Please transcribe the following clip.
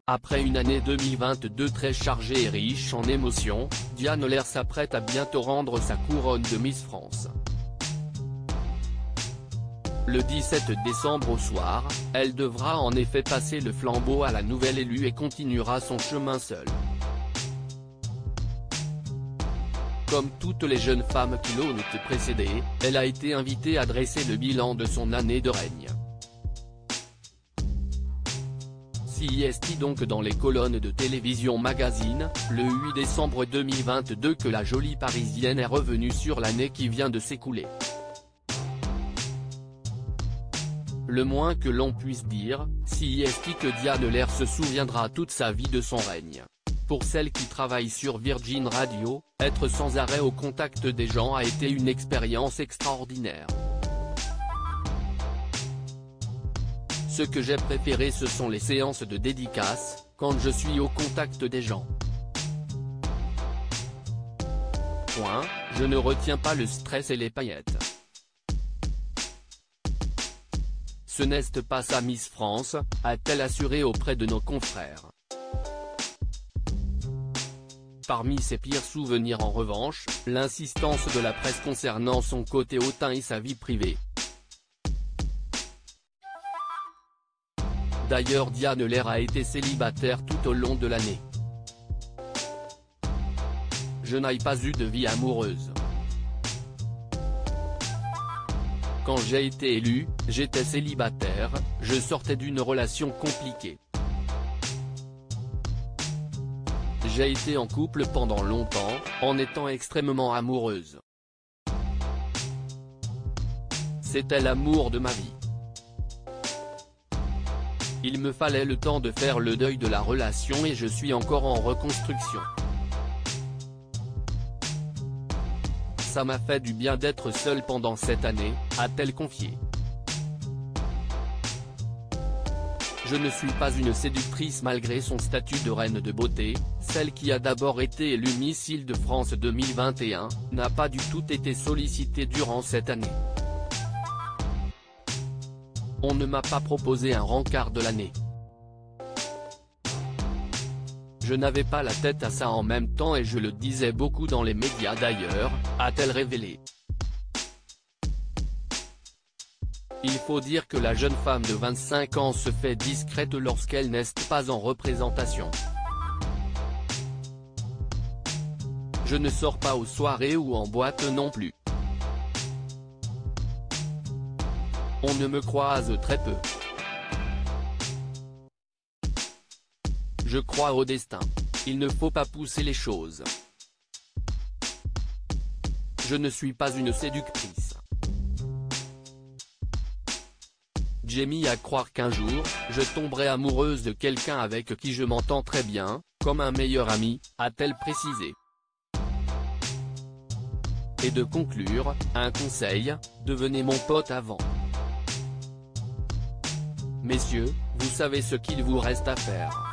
Après une année 2022 très chargée et riche en émotions, Diane Lair s'apprête à bientôt rendre sa couronne de Miss France. Le 17 décembre au soir, elle devra en effet passer le flambeau à la nouvelle élue et continuera son chemin seule. Comme toutes les jeunes femmes qui l'ont précédée, elle a été invitée à dresser le bilan de son année de règne. CIST donc dans les colonnes de Télévision Magazine, le 8 décembre 2022 que la jolie parisienne est revenue sur l'année qui vient de s'écouler. Le moins que l'on puisse dire, CIST que Diane Lair se souviendra toute sa vie de son règne. Pour celle qui travaille sur Virgin Radio, être sans arrêt au contact des gens a été une expérience extraordinaire. Ce que j'ai préféré ce sont les séances de dédicaces, quand je suis au contact des gens. Je ne retiens pas le stress et les paillettes. Ce n'est pas ça Miss France, a-t-elle assuré auprès de nos confrères. Parmi ses pires souvenirs en revanche, l'insistance de la presse concernant son côté hautain et sa vie privée. D'ailleurs Diane Lair a été célibataire tout au long de l'année. Je n'ai pas eu de vie amoureuse. Quand j'ai été élue, j'étais célibataire, je sortais d'une relation compliquée. J'ai été en couple pendant longtemps, en étant extrêmement amoureuse. C'était l'amour de ma vie. Il me fallait le temps de faire le deuil de la relation et je suis encore en reconstruction. Ça m'a fait du bien d'être seule pendant cette année, a-t-elle confié. Je ne suis pas une séductrice malgré son statut de reine de beauté, celle qui a d'abord été élue Miss Île-de-France 2021, n'a pas du tout été sollicitée durant cette année. On ne m'a pas proposé un rencard de l'année. Je n'avais pas la tête à ça en même temps et je le disais beaucoup dans les médias d'ailleurs, a-t-elle révélé. Il faut dire que la jeune femme de 25 ans se fait discrète lorsqu'elle n'est pas en représentation. Je ne sors pas aux soirées ou en boîte non plus. On ne me croise très peu. Je crois au destin. Il ne faut pas pousser les choses. Je ne suis pas une séductrice. J'ai mis à croire qu'un jour, je tomberai amoureuse de quelqu'un avec qui je m'entends très bien, comme un meilleur ami, a-t-elle précisé. Et de conclure, un conseil, devenez mon pote avant. Messieurs, vous savez ce qu'il vous reste à faire.